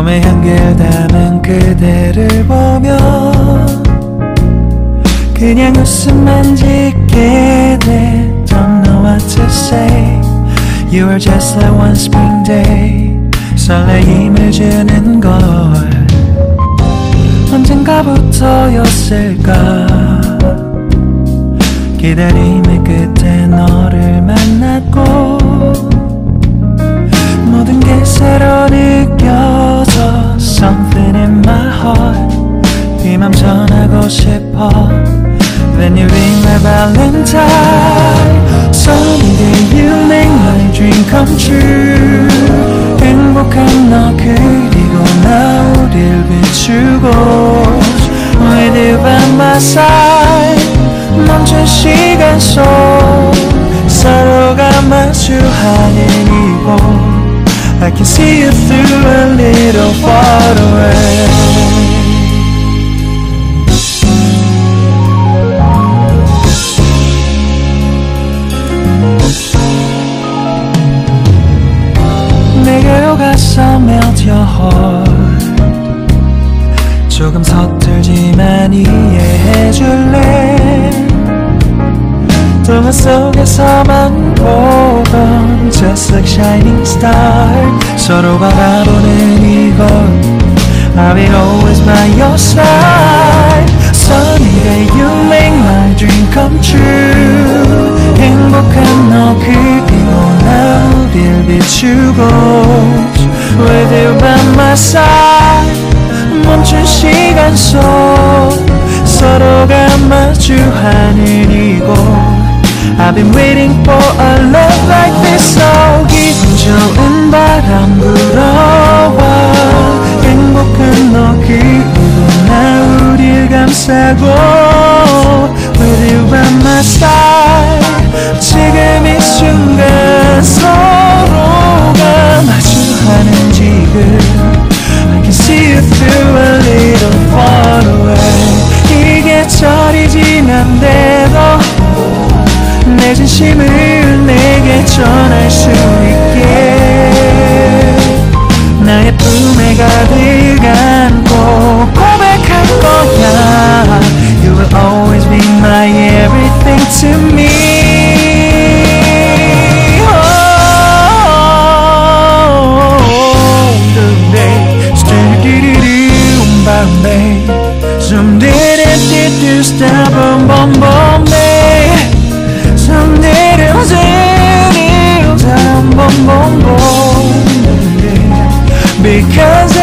봄의 향기를 담은 그대를 보며 그냥 웃음만 짓게 돼. Don't know what to say. You are just like one spring day. 설레임을 주는 걸 언젠가부터였을까. 기다림의 끝에 너를 만났고 모든 게 새로 느껴져. Something in my heart. 이 맘 전하고 싶어. When you ring my valentine. Sunny day you make my dream come true. 행복한 너 그리고 나 우릴 비추고 With you by my side. 멈춘 시간 속 서로가 마주하는 이곳 I can see you through a little far away. 내게로 가서 melt your heart. 조금 서툴지만 이해해줄래. 동화 속에서만 보던 Just like shining star. 서로 바라보는 이곳 I'll be always by your side. Sunny day you make my dream come true. 행복한 너 그리고 나 우릴 비추고 With you by my side. 멈춘 시간 속 서로가 마주하는 이곳 I've been waiting for a love like this. So 기분 좋은 바람 불어와 행복한 너 그리고 나 우릴 감싸고 With you by my side. 지금 이 순간 서로가 마주하는 지금 I can see you through a little far away. 이 계절이 지난대도 내 진심을 내게 전할 수 있게 나의 품에 가득 안고 고백할 거야. You will always be my everything to me. Someday do stop boom boom boom day. Someday do boom boom boom day. Because